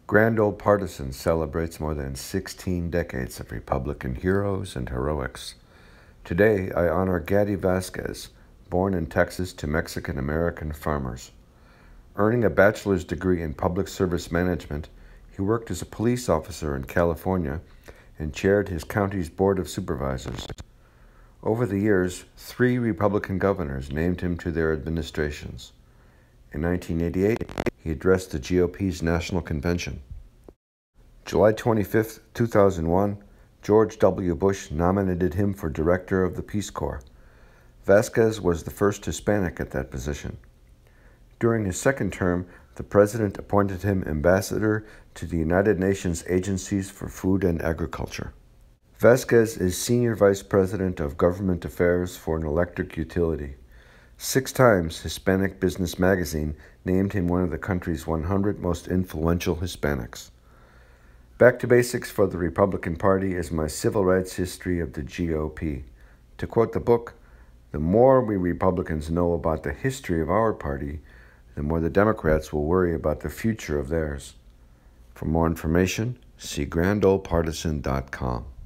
Grand Old Partisan celebrates more than 16 decades of Republican heroes and heroics. Today, I honor Gaddy Vasquez, born in Texas to Mexican-American farmers. Earning a bachelor's degree in public service management, he worked as a police officer in California and chaired his county's board of supervisors. Over the years, 3 Republican governors named him to their administrations. In 1988, he addressed the GOP's National Convention. July 25, 2001, George W. Bush nominated him for Director of the Peace Corps. Vasquez was the first Hispanic at that position. During his second term, the President appointed him Ambassador to the United Nations Agencies for Food and Agriculture. Vasquez is Senior Vice President of Government Affairs for an electric utility. 6 times, Hispanic Business Magazine named him one of the country's 100 most influential Hispanics. Back to basics for the Republican Party is my civil rights history of the GOP. To quote the book, the more we Republicans know about the history of our party, the more the Democrats will worry about the future of theirs. For more information, see grandoldpartisan.com.